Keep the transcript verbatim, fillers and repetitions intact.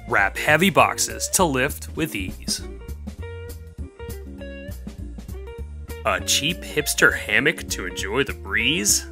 Wrap heavy boxes to lift with ease. A cheap hipster hammock to enjoy the breeze?